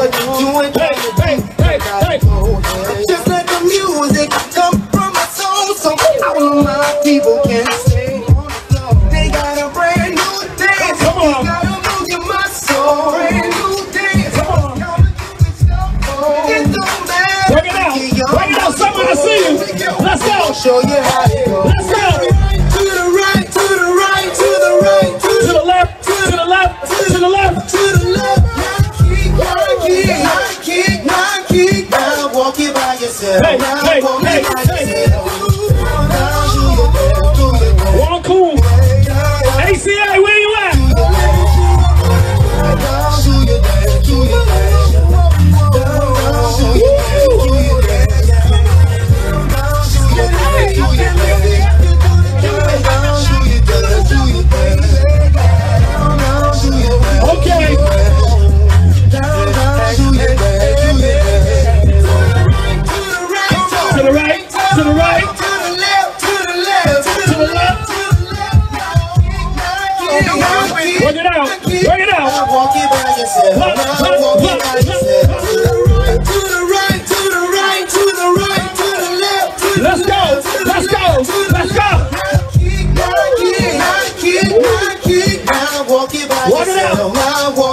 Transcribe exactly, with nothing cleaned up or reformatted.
what you doing? Hey, hey, hey, hey. Just let the music come from my soul, so all of my people can stay on the floor. They got a brand new dance. Come on. They gotta move your muscle. Brand new dance. Come on. It don't matter. Bring it out. Bring it out. Somebody see you. Let's go. Show you how it goes. Let's go. To the right, to the right, to the right, to To the left, to the left, to the left. to the left. Now kick, now kick, now kick, now walk it by yourself. Hey, Now hey, walk hey, it by hey. yourself. Now do your best, do your best. One cool. A C A, where you at? Now do your best, do your best. Now do your best, do your best. Now do your best, do your best. Now do your best, do your best. Now do your best. Okay. To the right, to the right, to the left, to the left, to the left. Work it out, work it out. Walk it by yourself. Now walk it by yourself. To the right, to the right, to the right, to the right, to the left. to the Let's go, left, let's go, let's go. Now kick, now kick, now kick, now walk it by Walk it out. yourself. Now walk